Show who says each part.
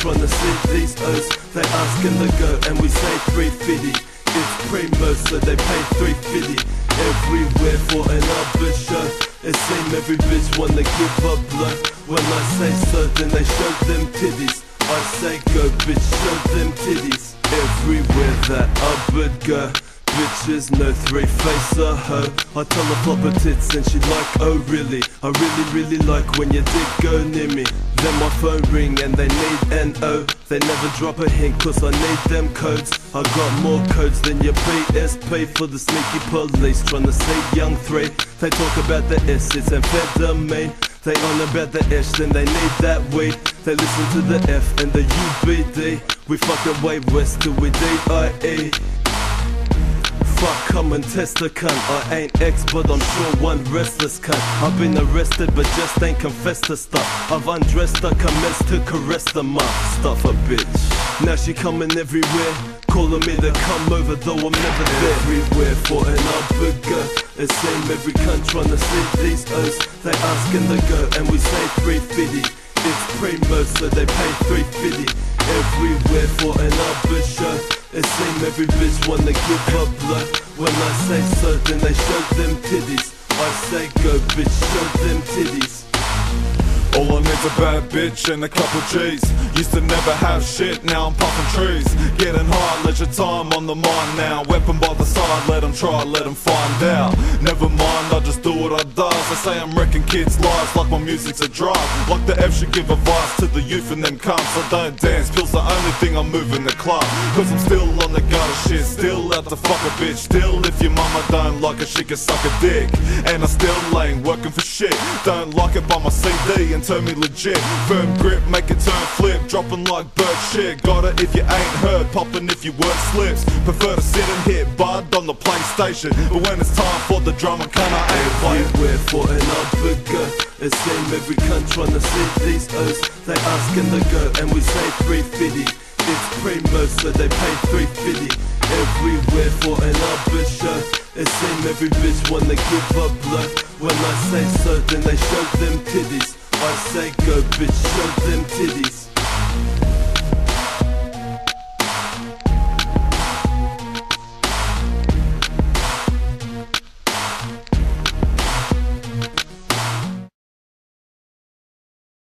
Speaker 1: trying to see these O's. They asking the go and we say 350. It's primo so they pay 350. Everywhere for another show. It seem every bitch wanna give up blow. When I say so then they show them titties. I say go bitch show them titties. Everywhere that I would go, bitches no three-face a hoe. I tell her flop her tits and she like, oh really? I really like when your dick go near me. Then my phone ring and they need N.O. They never drop a hint cause I need them codes. I got more codes than your PSP for the sneaky police trying to see young 3. They talk about the S, it's amphetamine. They on about the H, then they need that weed. They listen to the F and the UBD. We fucking way west till we DIE. Fuck, come and test the cunt. I ain't ex, but I'm sure one restless cunt. I've been arrested, but just ain't confessed to stuff. I've undressed her, commenced to caress the mouth. Stuff a bitch. Now she coming everywhere, calling me to come over, though I'm never there. Everywhere for an upper. It seem every cunt trying to see these O's. They asking the go, and we say 350. It's primo, so they pay 350. Everywhere for an upper show. It seem every bitch wanna give up blow. When I say so, then they show them titties. I say go bitch, show them titties.
Speaker 2: All I need's a bad bitch and a couple G's. Used to never have shit, now I'm puffing trees. Getting high, leisure time on the mind now. Weapon by the side, let them try, let them find out. Never mind, I just do what I does. They say I'm wrecking kids' lives like my music's a drive. Like the F should give advice to the youth and them cunts. I don't dance, pills the only thing I'm moving the club. Cause I'm still on the go shit, still out to fuck a bitch. Still if your mama don't like her, she can suck a dick. And I still ain't working for shit. Don't like it by my CD and turn me legit. Firm grip, make it turn flip. Dropping like bird shit. Got it if you ain't heard, popping if your word slips. Prefer to sit and hit bud on the PlayStation. But when it's time for the drama, can I ain't play.
Speaker 1: Everywhere for an upper. It seem every cunt trying to see these O's. They asking the go and we say 350. It's primo so they pay 350. Everywhere for an upper show. It seem every bitch wanna give up blow. When I say so then they show them titties. I say go bitch, show them titties.